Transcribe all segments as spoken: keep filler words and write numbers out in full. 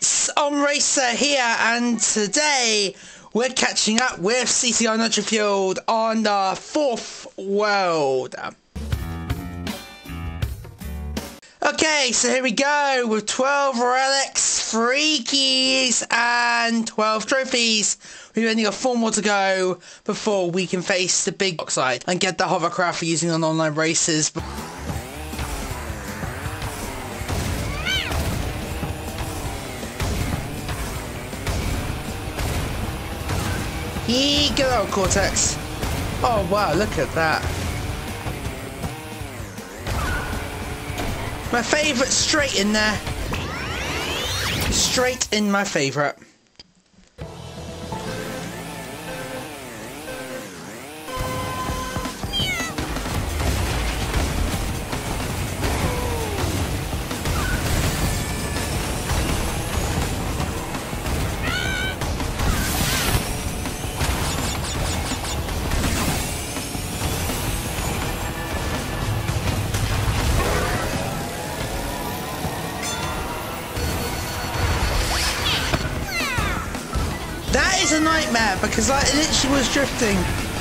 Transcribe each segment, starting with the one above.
It's omracer here, and today we're catching up with C C R Nitro Fueled on the fourth world. Okay, so here we go with twelve relics, three keys, and twelve trophies. We've only got four more to go before we can face the big oxide and get the hovercraft for using on online races. Here you go, Cortex. Oh wow, look at that. My favourite straight in there. Straight in my favourite. That is a nightmare because I literally was drifting.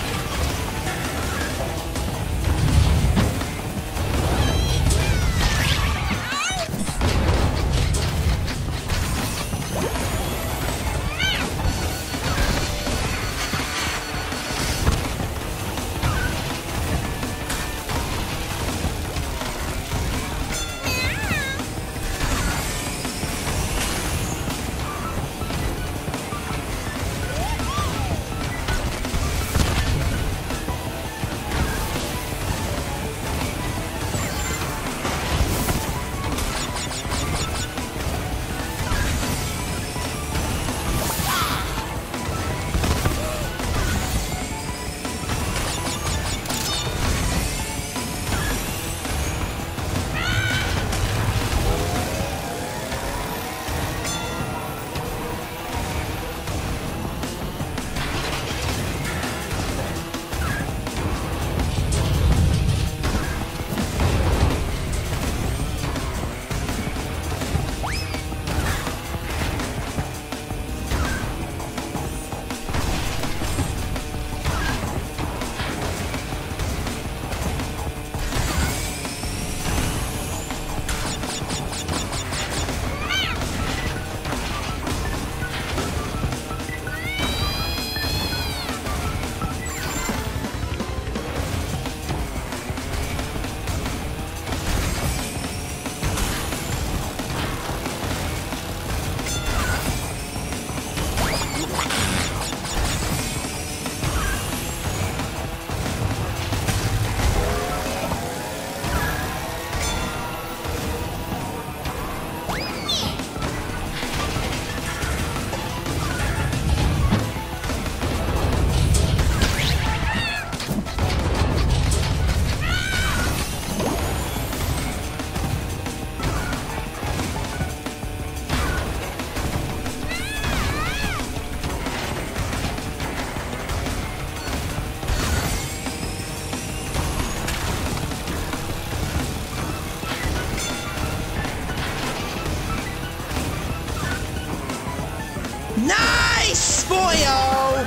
Nice, boyo!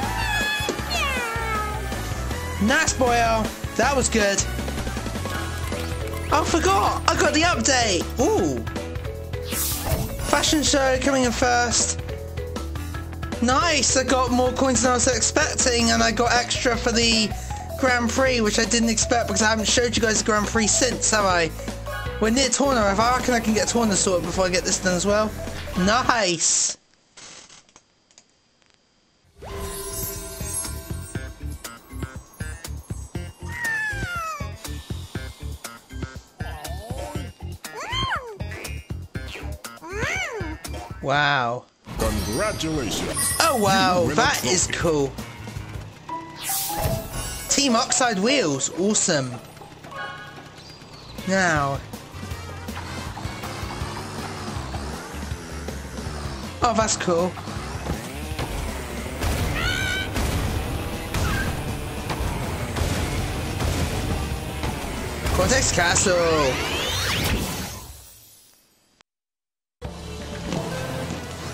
Nice, boyo. That was good. I forgot. I got the update. Ooh. Fashion show coming in first. Nice. I got more coins than I was expecting, and I got extra for the Grand Prix, which I didn't expect because I haven't showed you guys the Grand Prix since, have I? We're near tournament. I reckon I can get tournament sorted before I get this done as well. Nice. Wow. Congratulations. Oh wow, that is cool. Team Oxide wheels, awesome. Now. Oh, that's cool. Cortex Castle.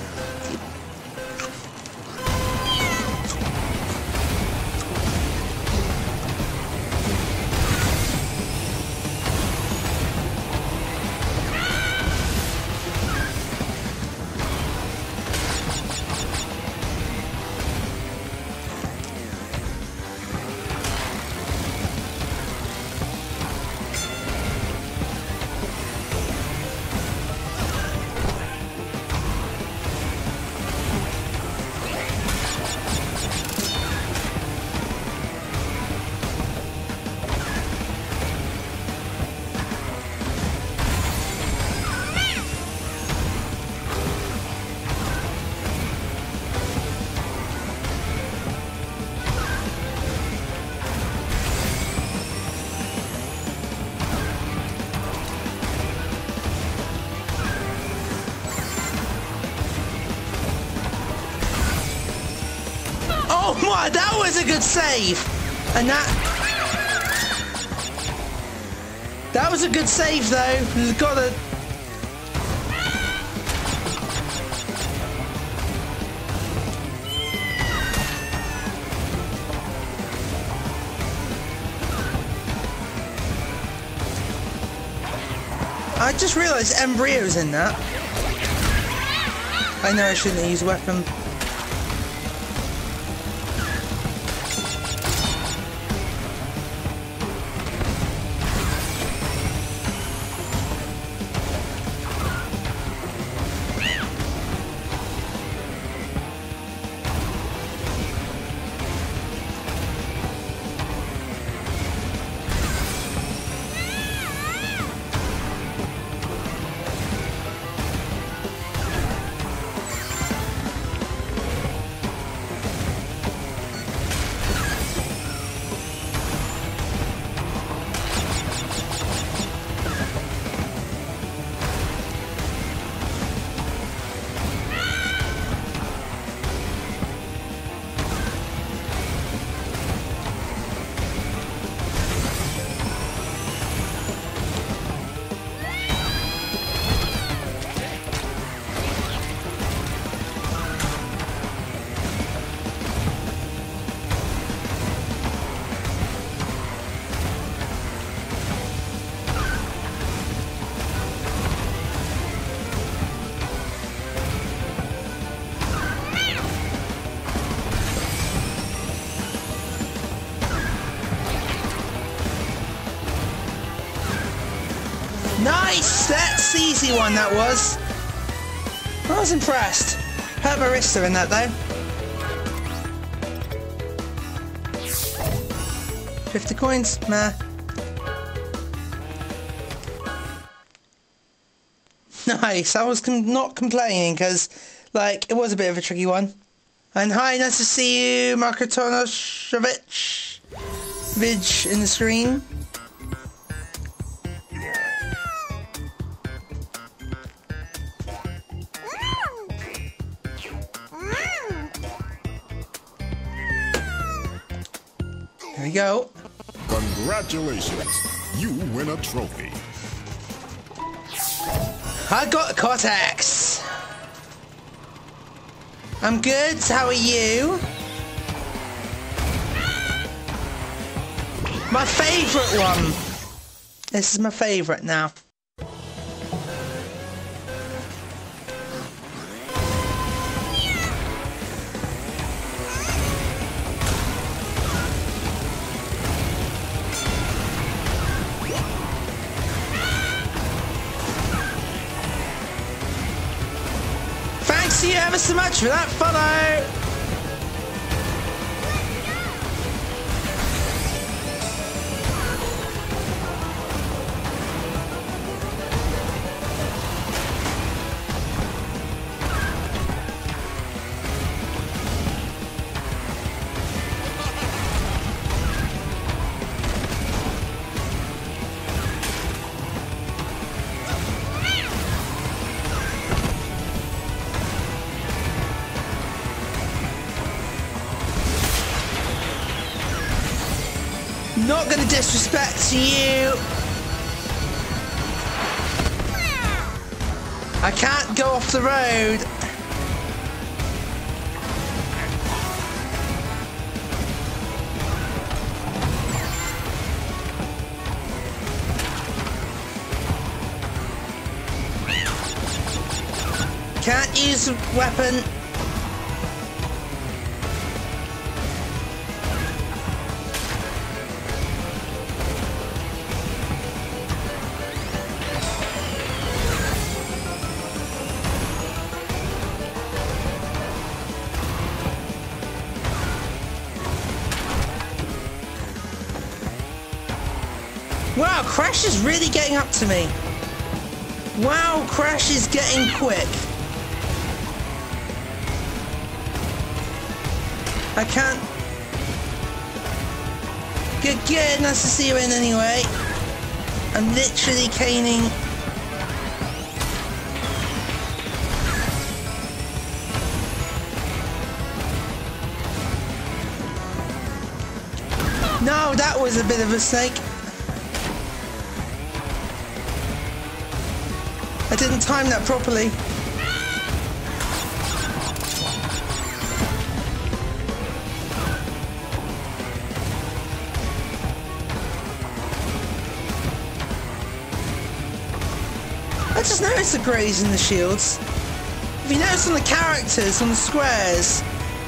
Oh my, that was a good save. And that... That was a good save though. You've got to... I just realised embryo's in that. I know I shouldn't use a weapon. Nice! That's easy one, that was. I was impressed. Hurt my wrist doing that, though. fifty coins? Nah. Nice. I was com not complaining, because, like, it was a bit of a tricky one. And hi, nice to see you, Marko Tonoshovich. Vidge in the screen. There we go. Congratulations, you win a trophy. I got a Cortex. I'm good, how are you? My favourite one. This is my favourite now. Thanks to you ever so much for that follow! Not gonna disrespect you. I can't go off the road. Can't use a weapon. Wow, Crash is really getting up to me. Wow, Crash is getting quick. I can't... Good, good, nice to see you in anyway. I'm literally caning... No, that was a bit of a snake. I didn't time that properly. I just noticed the greys in the shields. If you notice on the characters, on the squares,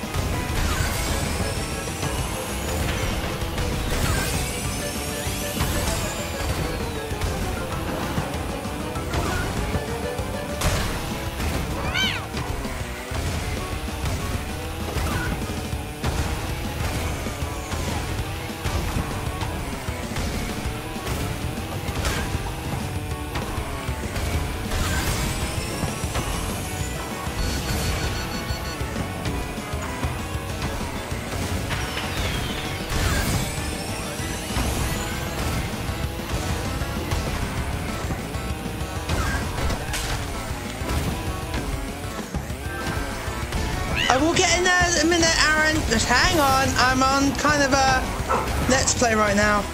I will get in there in a minute, Aaron. Just hang on. I'm on kind of a let's play right now.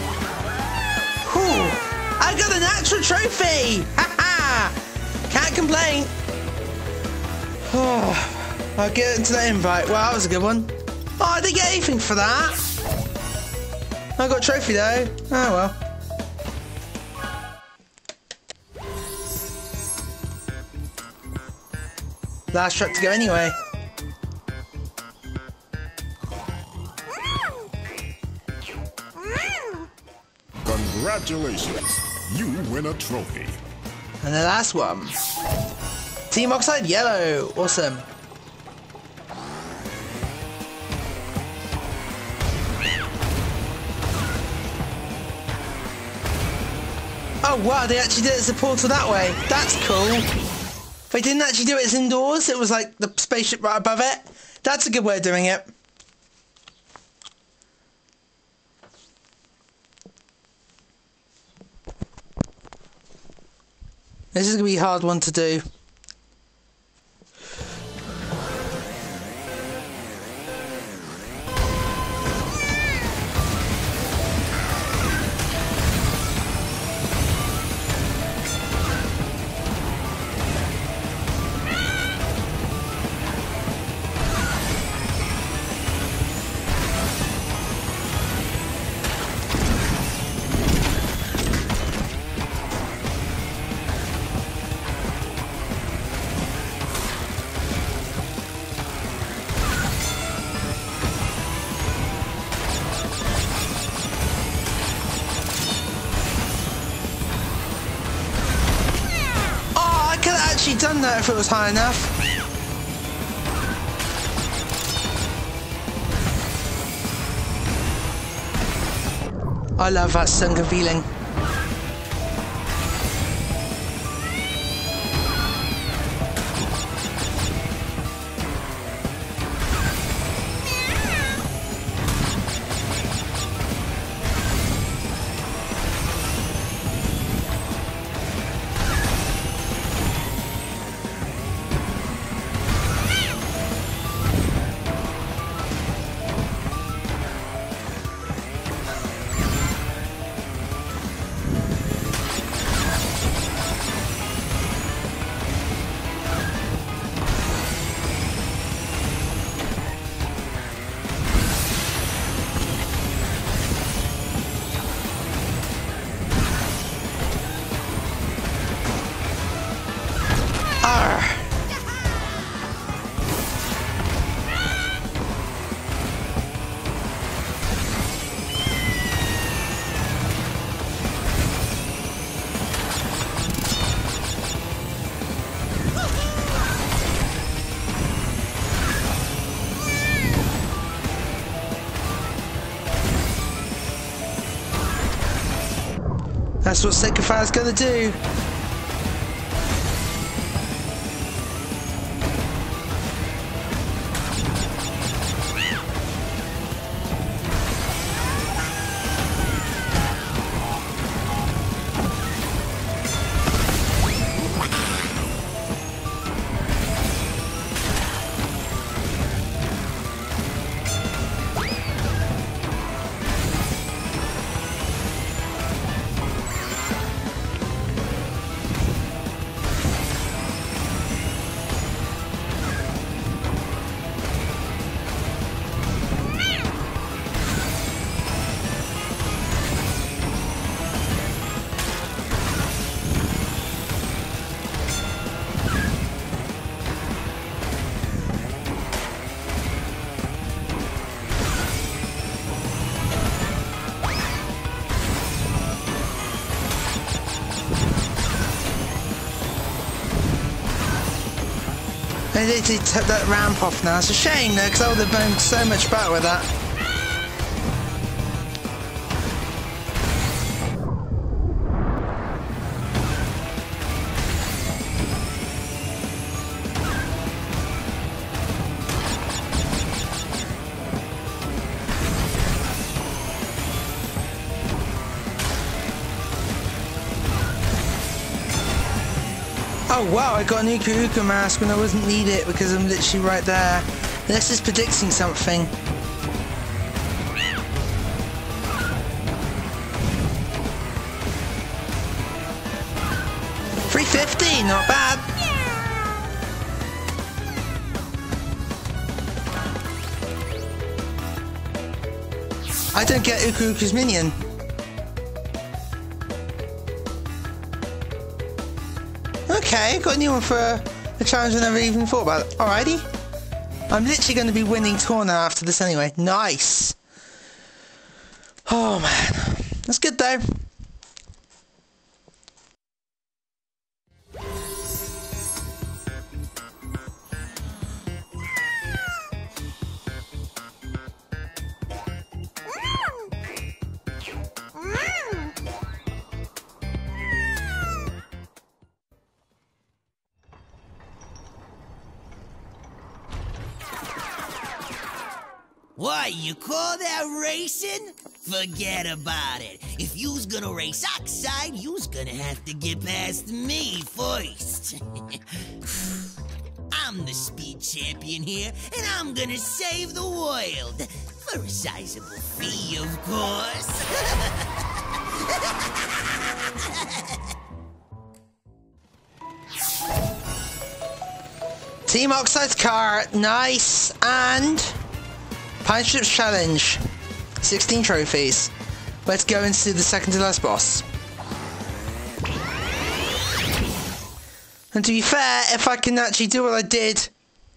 Whew. I got an actual trophy! Ha ha! Can't complain. Oh, I'll get into the invite. Well, that was a good one. Oh, I didn't get anything for that. I got a trophy though. Oh well. Last track to go anyway. Congratulations, you win a trophy. And the last one. Team Oxide Yellow. Awesome. Oh wow, they actually did it as a portal that way. That's cool. They didn't actually do it as indoors, it was like the spaceship right above it. That's a good way of doing it. This is going to be a hard one to do. Done that if it was high enough. I love that sunken feeling. That's what Sekifire's gonna do. They literally took that ramp off now. It's a shame though, because I would have been so much better with that. Oh wow, I got an Uka Uka mask when I wasn't need it because I'm literally right there. This is predicting something. three fifty, not bad. I don't get Uka Uka's minion. Okay, got a new one for a challenge I never even thought about. Alrighty. I'm literally going to be winning tour now after this anyway. Nice. Oh man. That's good though. What, you call that racing? Forget about it. If you's gonna race Oxide, you's gonna have to get past me first. I'm the speed champion here, and I'm gonna save the world. For a sizable fee, of course. Team Oxide's car, nice, and Pine Strips Challenge, sixteen trophies. Let's go into the second to last boss. And to be fair, if I can actually do what I did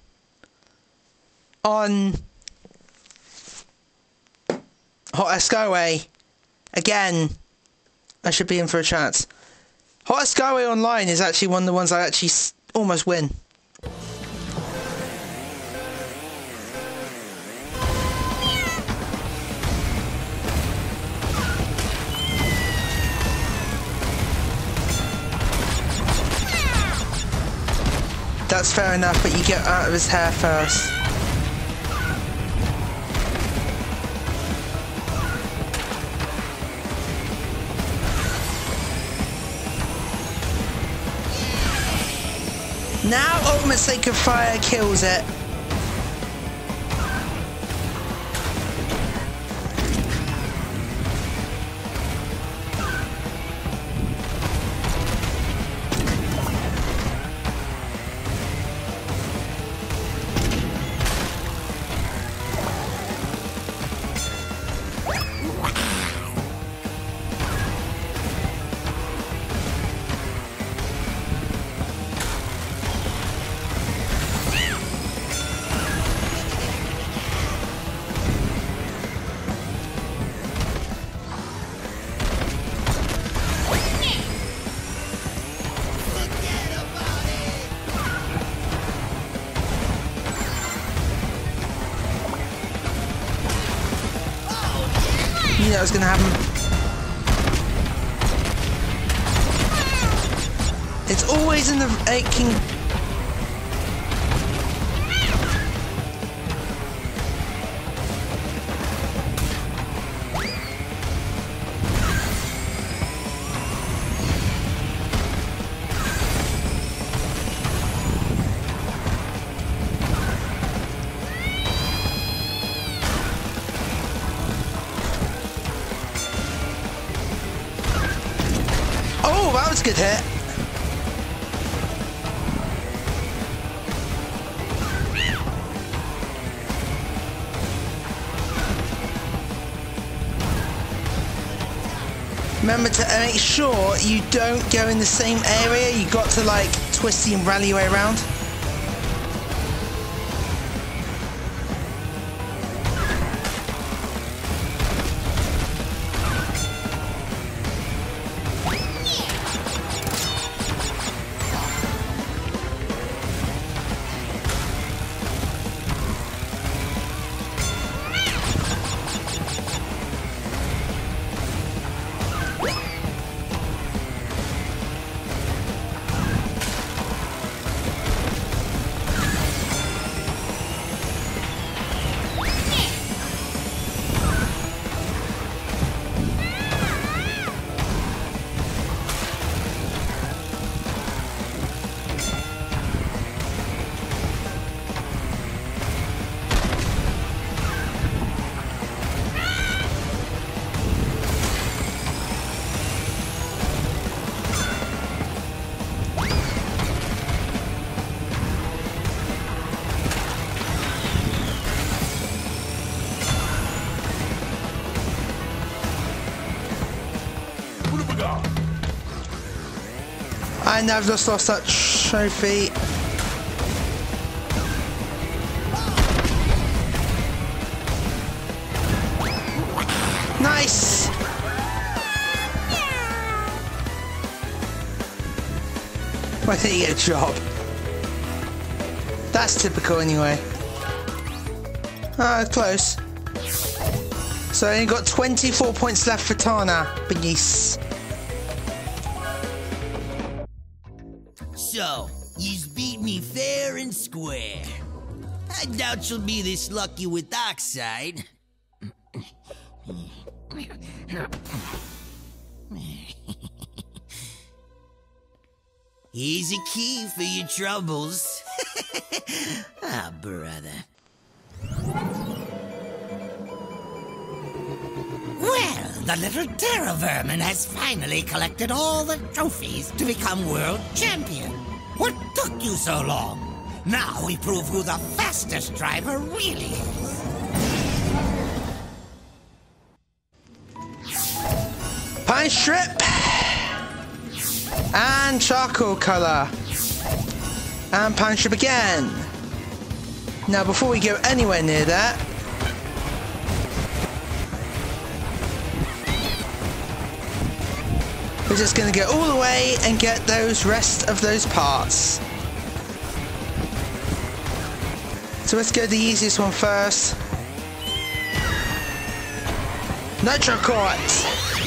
on Hot Air Skyway, again, I should be in for a chance. Hot Air Skyway Online is actually one of the ones I actually s almost win. That's fair enough, but you get out of his hair first. Now Ultimate Sacred Fire kills it. You knew that was going to happen. It's always in the aching. Oh, that was a good hit. Remember to make sure you don't go in the same area. You got to like twist and rally your way around. And I've just lost that trophy. Nice! Why didn't you get a job? That's typical anyway. Ah, close. So I only got twenty-four points left for Tana. But yes. So, you's beat me fair and square. I doubt you'll be this lucky with Oxide. Here's a key for your troubles. Ah, brother. Well, the little terror vermin has finally collected all the trophies to become world champion. What took you so long? Now we prove who the fastest driver really is. Pine strip and charcoal color and pine strip again. Now before we go anywhere near that, we're just going to go all the way and get those rest of those parts. So let's go the easiest one first. Nitro quartz.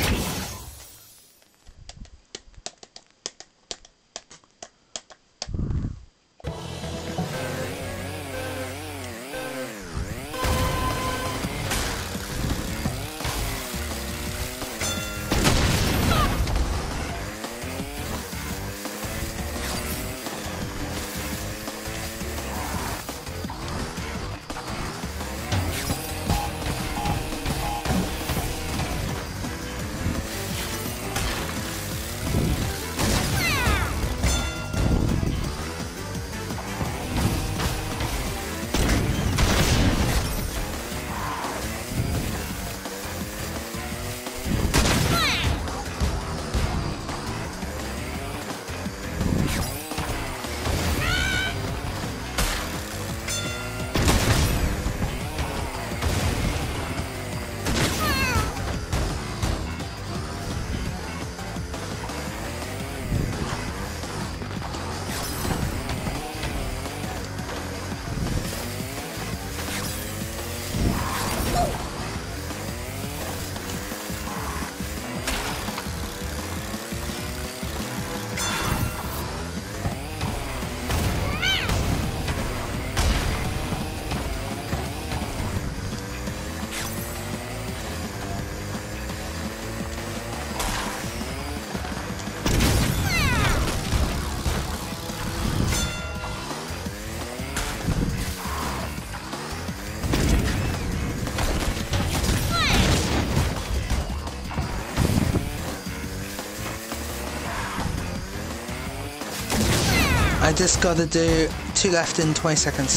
I just gotta do two left in twenty seconds.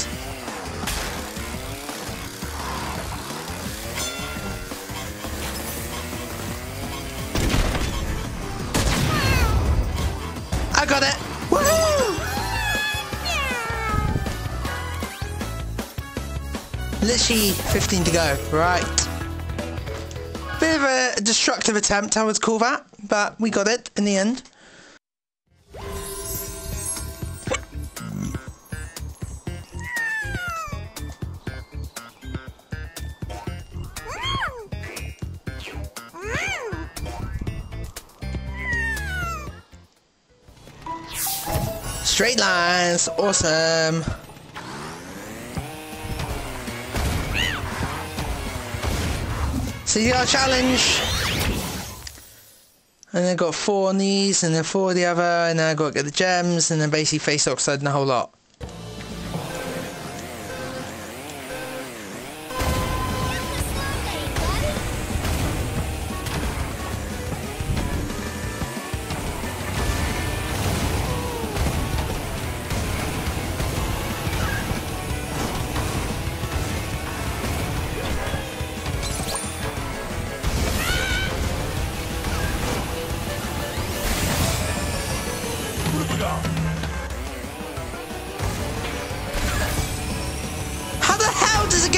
I got it! Woohoo! Literally fifteen to go, right. Bit of a destructive attempt, I would call that, but we got it in the end. Straight lines, awesome. So you got a challenge. And then got four on these, and then four on the other, and then I got to get the gems, and then basically face Oxide and the whole lot.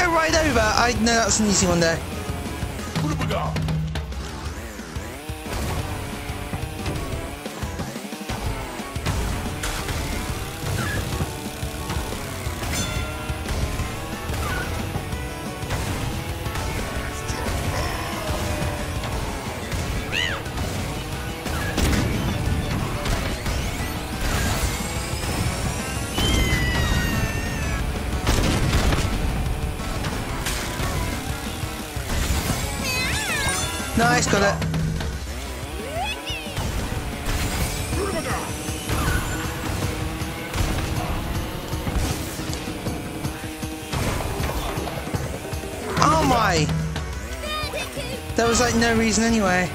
go right over. I know that's an easy one there. Nice, got it. Oh my! There was like no reason anyway.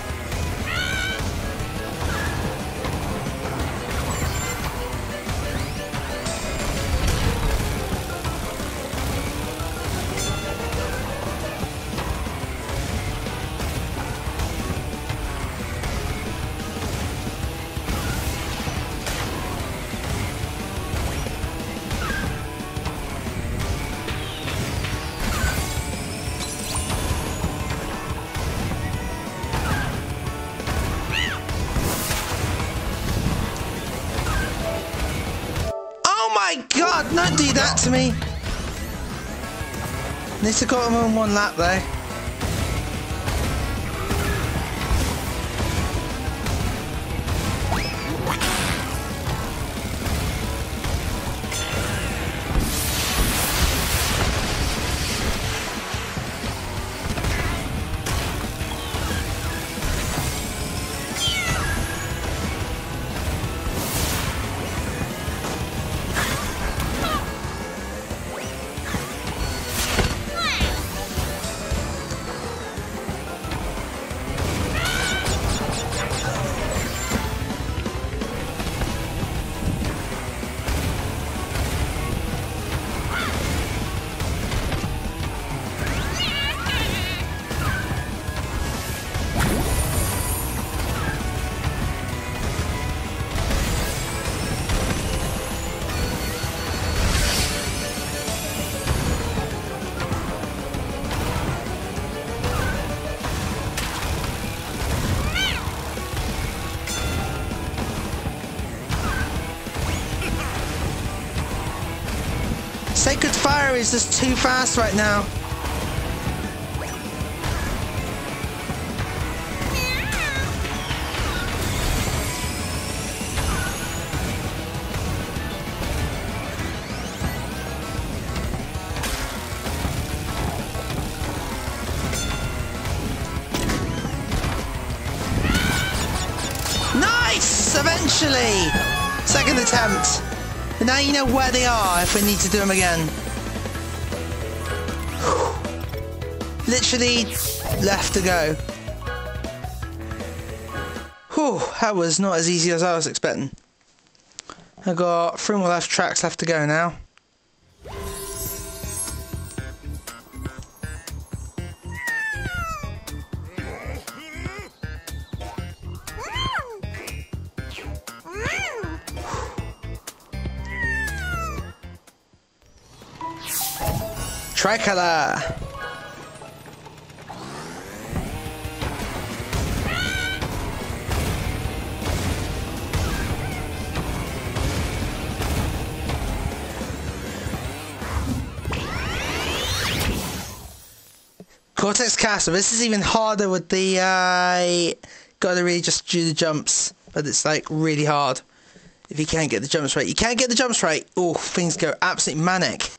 Oh my god, don't do that to me. At least I got him on one lap though. Sacred Fire is just too fast right now. Nice! Eventually! Second attempt. But now you know where they are if we need to do them again. Literally left to go. Whew, that was not as easy as I was expecting. I've got three more left tracks left to go now. Tricolor! Cortex Castle. This is even harder with the, uh, gotta really just do the jumps. But it's like really hard if you can't get the jumps right. You can't get the jumps right. Oh, things go absolutely manic.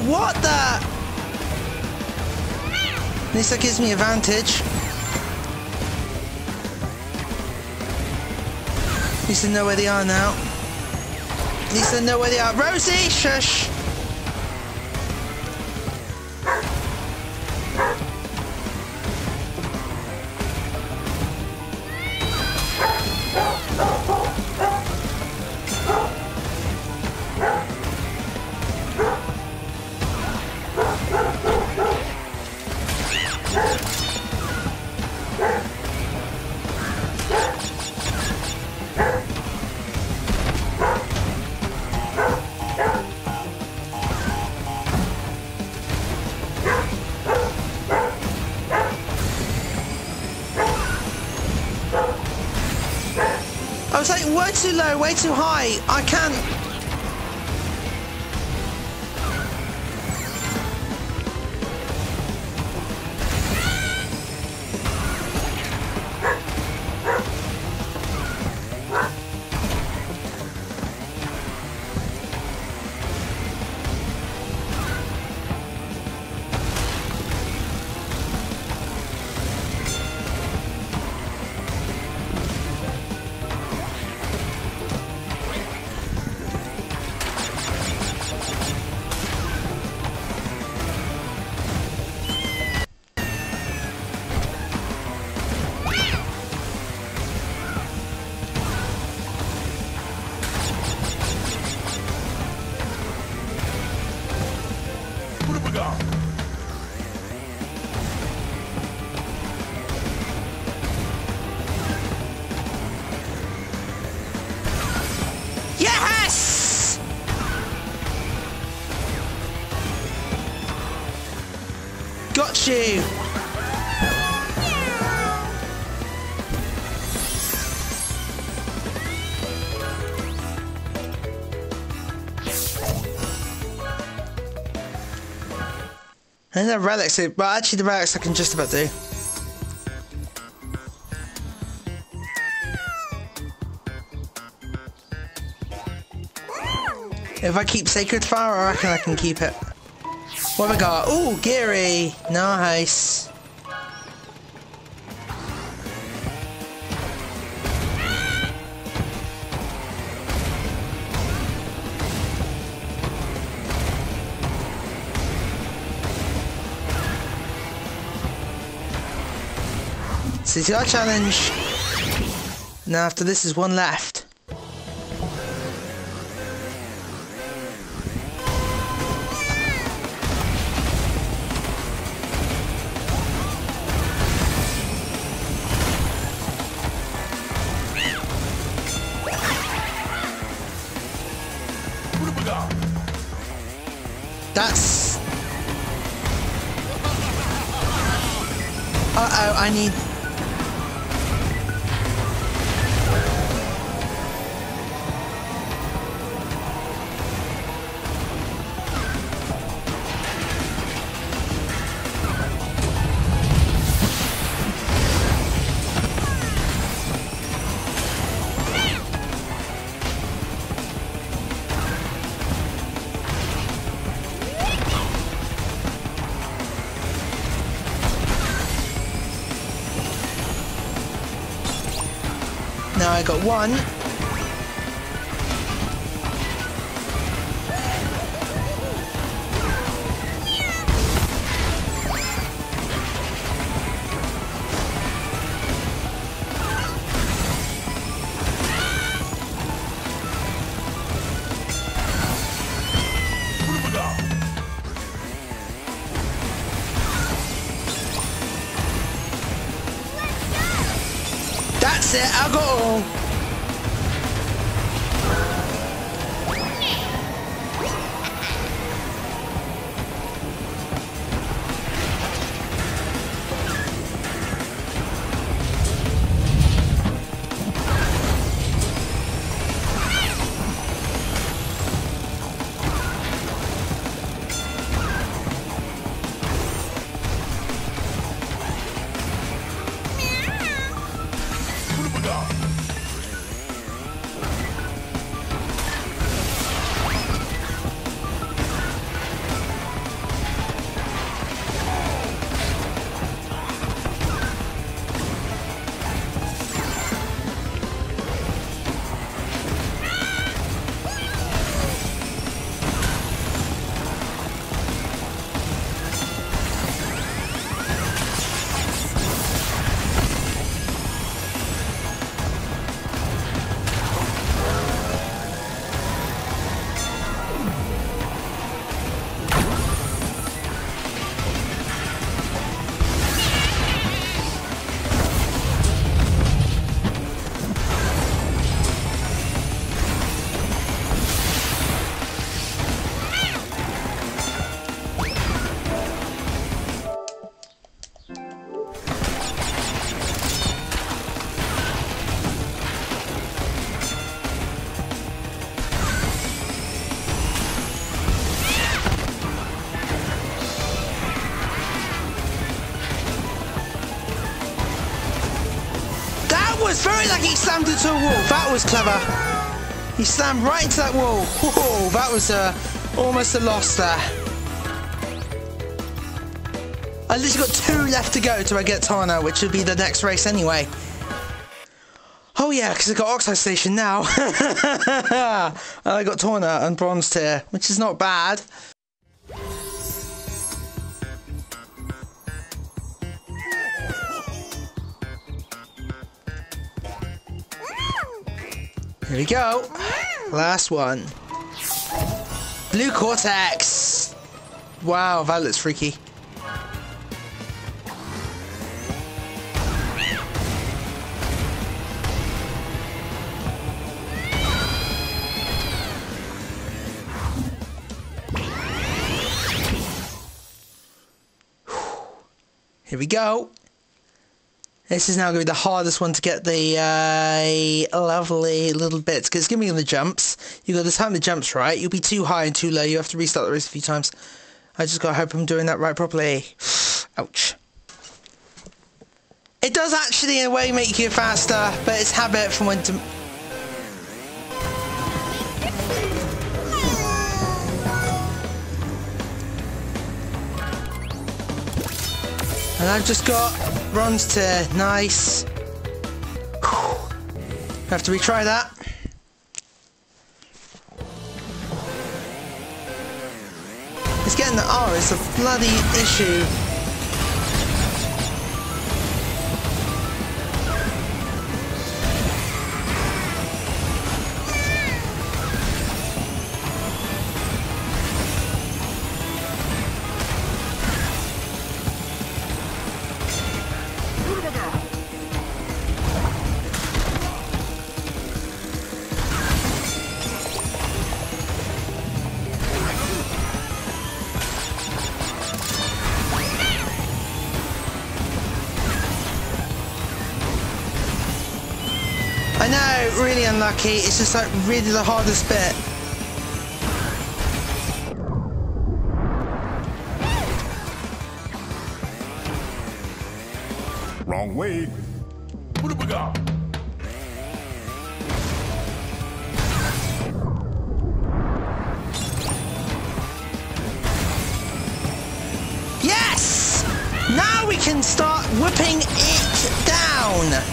what the? At least that gives me advantage. At least I know where they are now. At least I know where they are. Rosie, shush. I was like, way too low, way too high. I can't. Yes! Got you! And the relics, but actually the relics I can just about do. If I keep Sacred Fire, I reckon I can keep it. What have I got? Ooh, Geary! Nice. This is your challenge. Now after this is one left. That's... Uh-oh, I need... Now I got one. That's it, I got all. was very lucky he slammed into a wall. That was clever. He slammed right into that wall. Whoa, that was uh, almost a loss there. I literally got two left to go till I get Tana, which would be the next race anyway. Oh yeah, because I got Oxide Station now. And I got Tana and Bronze Tier, which is not bad. Here we go. Last one. Blue Cortex. Wow, that looks freaky. Here we go. This is now going to be the hardest one to get the uh, lovely little bits, because it's giving you the jumps. You've got to time the jumps right. You'll be too high and too low. You have to restart the race a few times. I just got to hope I'm doing that right properly. Ouch. It does actually in a way make you faster, but it's habit from when to... And I've just got Bronze Tier. Nice. Whew. Have to retry that. It's getting the R. It's a bloody issue. I know, really unlucky. It's just like really the hardest bit. Wrong way. What have we got? Yes! Now we can start whipping it down.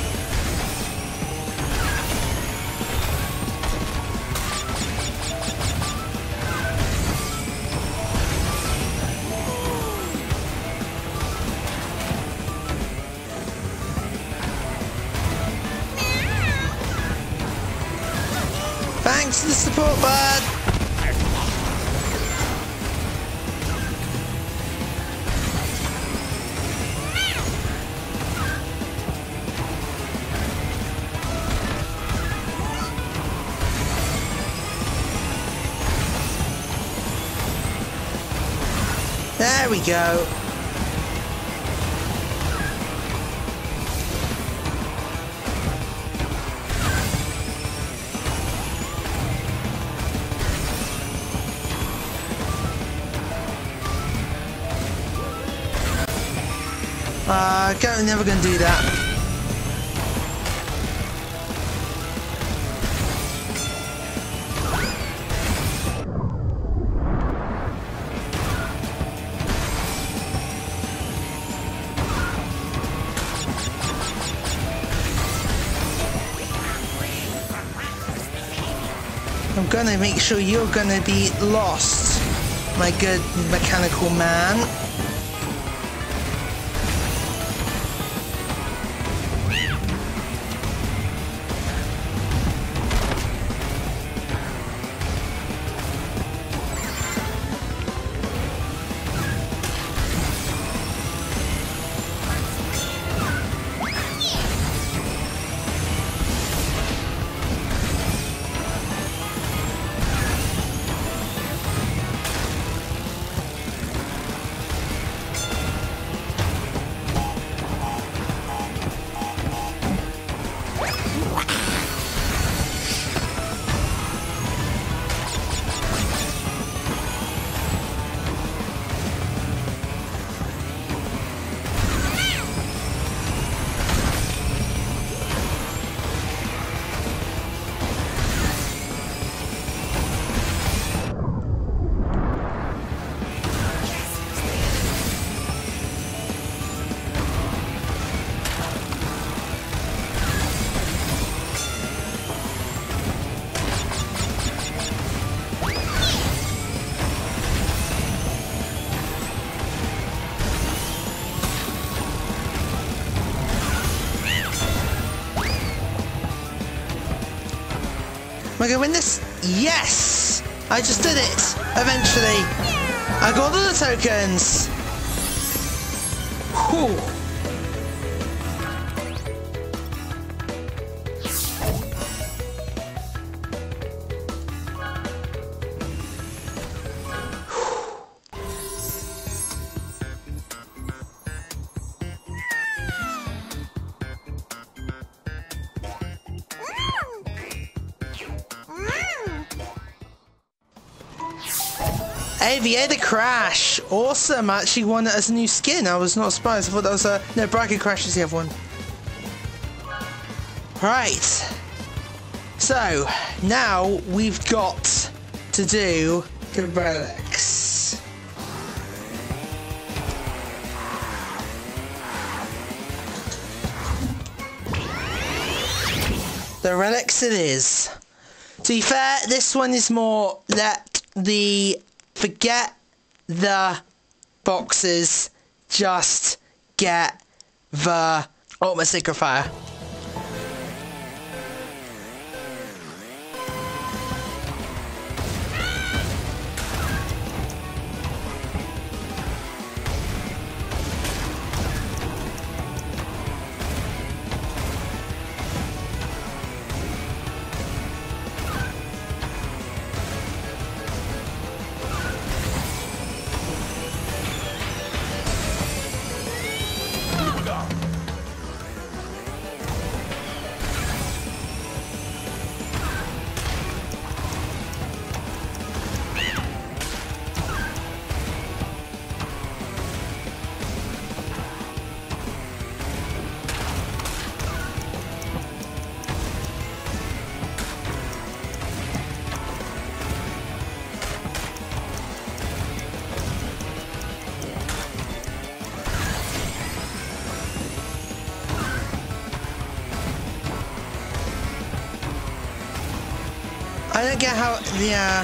Thanks for the support, bud. There we go. Uh, I'm never gonna do that. I'm gonna make sure you're gonna be lost, my good mechanical man. Am I gonna win this? Yes! I just did it! Eventually! I got all the tokens! Whew. Aviator Crash! Awesome! I actually won it as a new skin. I was not surprised. I thought that was a... No, Bracket Crash is the other one. Right. So, now we've got to do the relics. The relics it is. To be fair, this one is more let the... Forget the boxes, just get the Ultimate Signifier. I don't get how the uh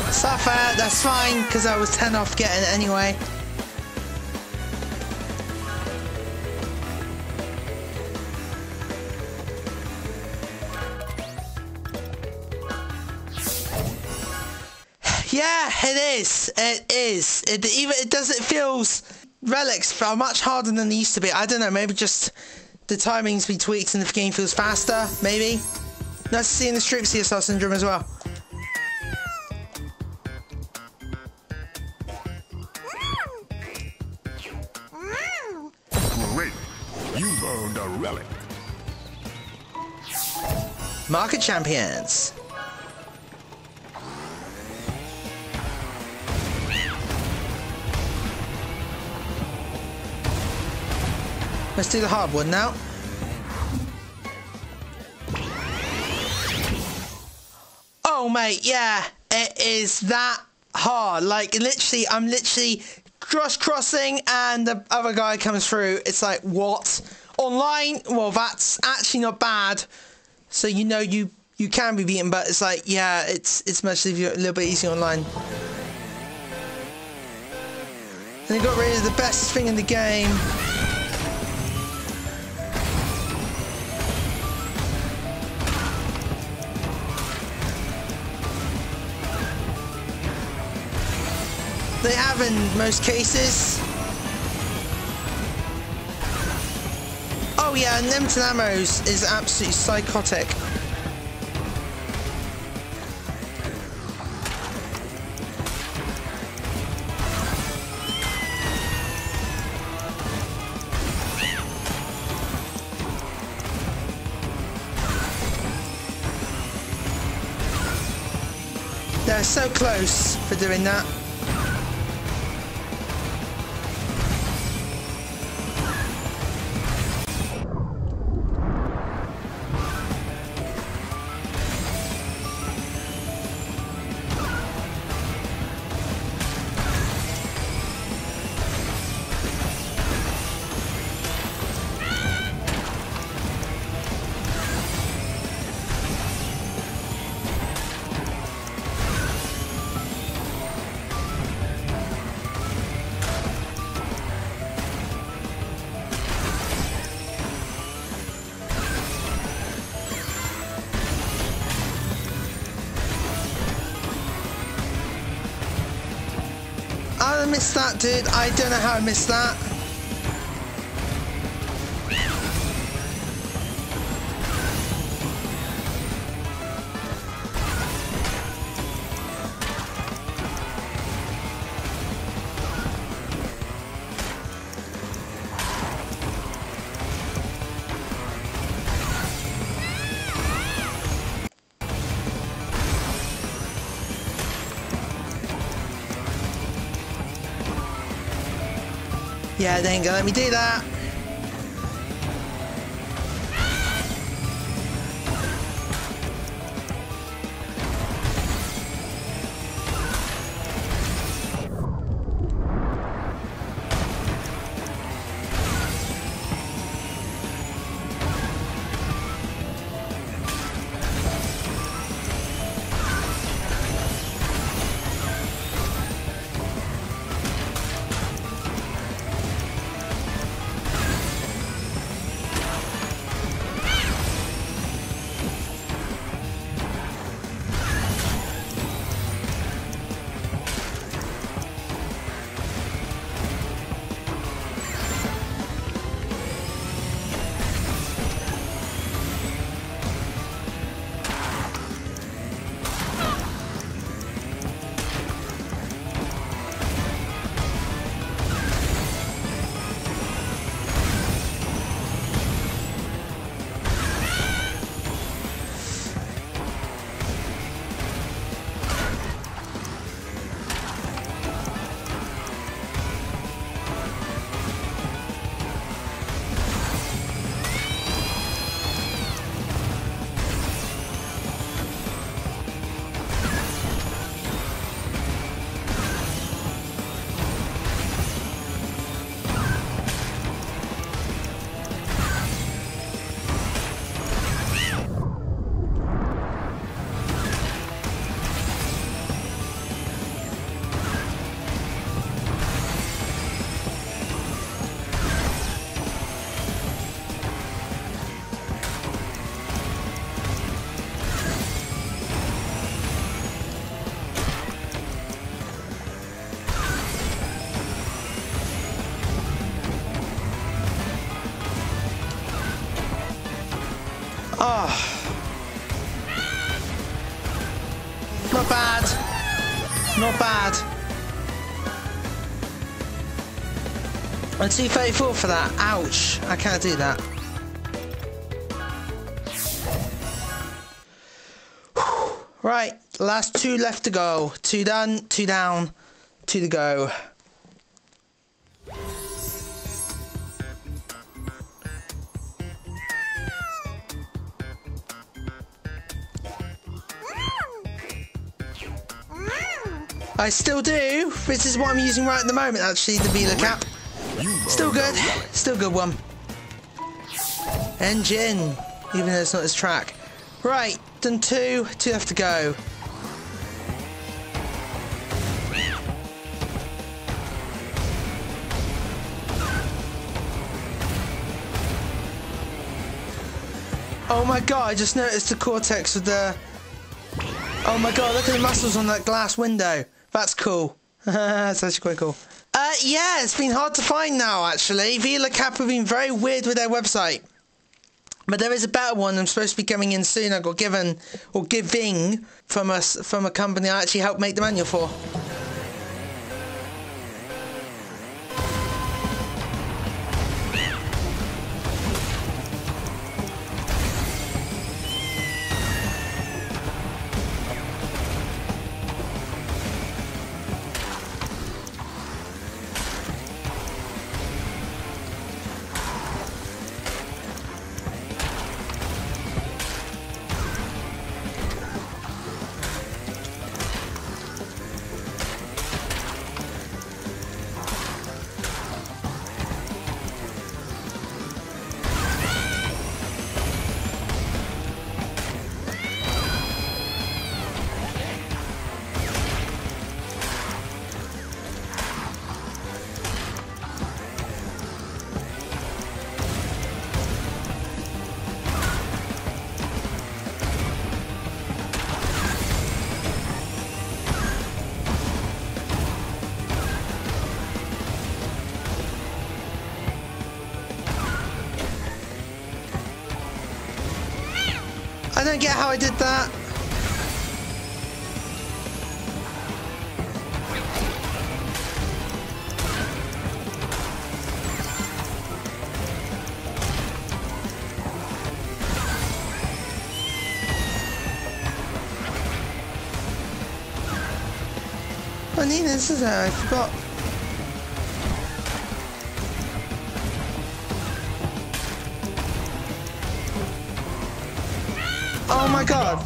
Suffer, that's fine, because I was ten off getting it anyway. Yeah, it is. It is. It even it does. It feels relics are much harder than they used to be. I don't know. Maybe just the timing's been tweaked and the game feels faster. Maybe. Nice to see in the strip C S R syndrome as well. Great. You've earned a relic. Market champions. Let's do the hard one now. Oh mate, yeah, it is that hard. Like literally, I'm literally cross crossing and the other guy comes through. It's like, what? Online, well that's actually not bad. So you know you you can be beaten, but it's like, yeah, it's it's much a little bit easier online. And they got rid of the best thing in the game. They have in most cases. Oh yeah, and limited ammos is absolutely psychotic. They're so close for doing that. I missed that, dude. I don't know how I missed that. Yeah, they ain't gonna let me do that. bad. Not bad. And two thirty-four for that. Ouch. I can't do that. Right, last two left to go. Two done, two down, two to go. I still do. This is what I'm using right at the moment, actually, the Vela cap. Still good. Still good one. Engine. Even though it's not this track. Right, done two. Two left to go. Oh my god, I just noticed the cortex with the... Oh my god, look at the muscles on that glass window. That's cool. That's actually quite cool. Uh, yeah, it's been hard to find now, actually. Vela Cap have been very weird with their website. But there is a better one. I'm supposed to be coming in soon. I got given, or giving, from a, from a company I actually helped make the manual for. I don't get how I did that. I need this, is I forgot. Oh my god.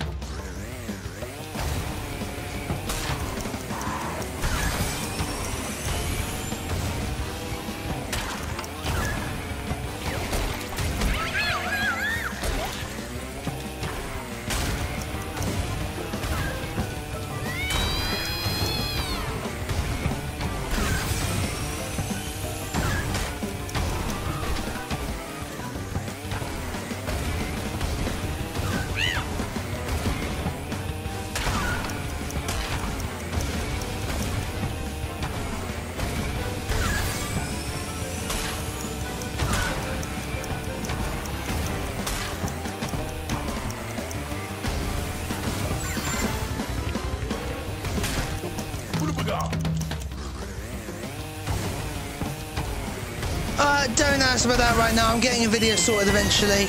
Uh, don't ask about that right now. I'm getting a video sorted eventually.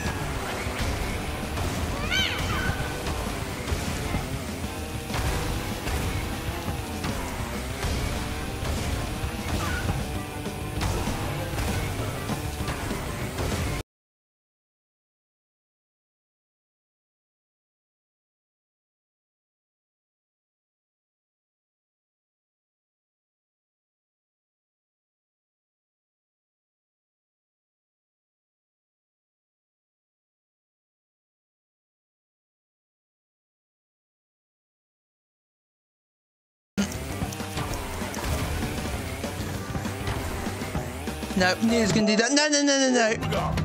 No, Neil's gonna do that. No, no, no, no, no.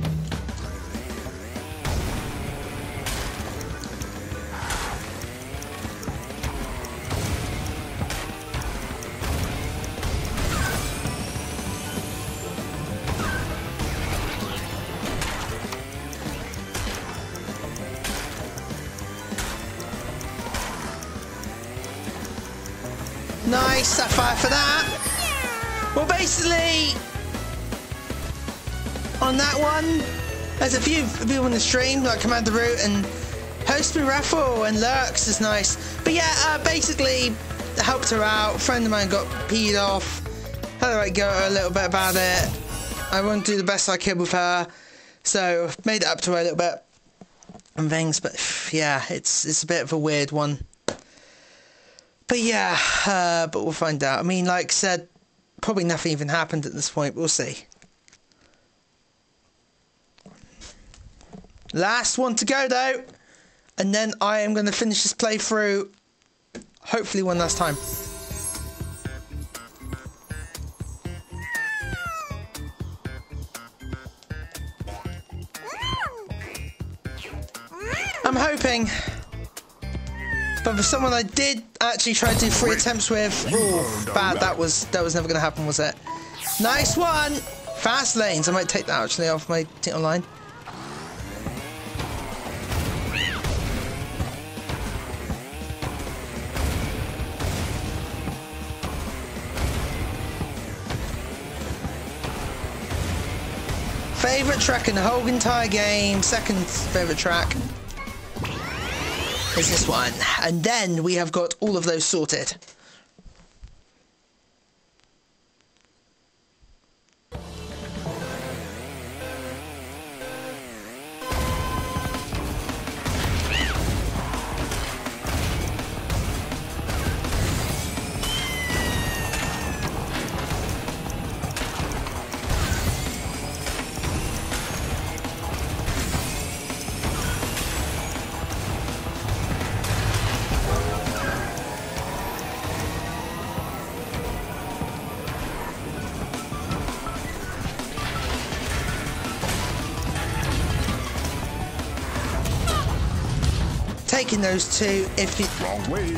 Nice, Sapphire for that. Well, basically, on that one, there's a few people in the stream, like Commander Root and Hostman Raffle and Lurks is nice. But yeah, uh, basically, helped her out. A friend of mine got peed off. Had a right go at her a little bit about it. I wanted to do the best I could with her. So, made it up to her a little bit and things. But yeah, it's, it's a bit of a weird one. But yeah, uh, but we'll find out. I mean, like I said, probably nothing even happened at this point. We'll see. Last one to go, though. And then I am going to finish this playthrough, hopefully one last time. I'm hoping. But for someone I did actually try to do three attempts with, oh, bad, that was that was never going to happen, was it? Nice one! Fast lanes, I might take that actually off my team online. Favourite track in the whole entire game, second favourite track is this one. And then we have got all of those sorted. Taking those two, if you... Wrong way.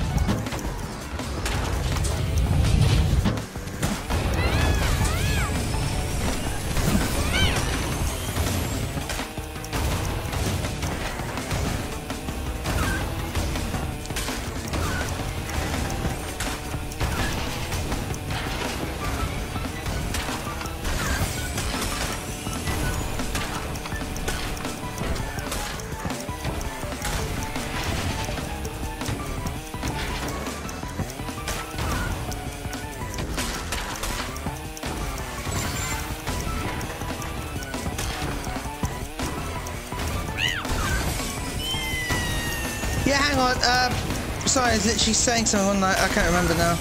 Yeah, hang on. Uh, sorry, I was literally saying something. I, I can't remember now.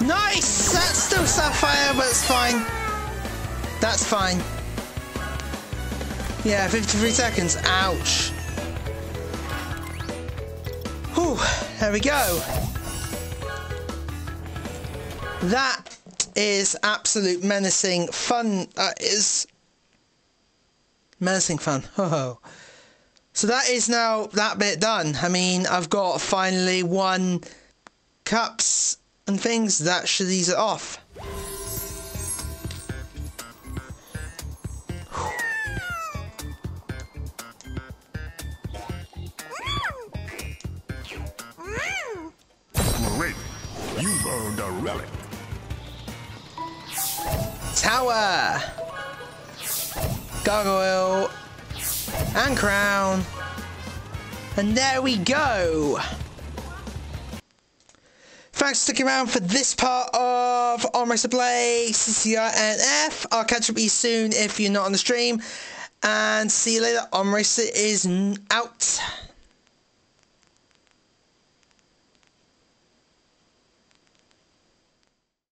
Nice! That's still Sapphire, but it's fine. That's fine. Yeah, fifty-three seconds. Ouch. Whew, there we go. That is absolute menacing fun. That is menacing fun. Oh. So that is now that bit done. I mean, I've got finally one cups and things. That should ease it off. Great. You've earned a relic. Tower, gargoyle, and crown, and there we go. Thanks for sticking around for this part of Omracer Play C C R N F. I'll catch up with you soon if you're not on the stream, and see you later. Omracer is out.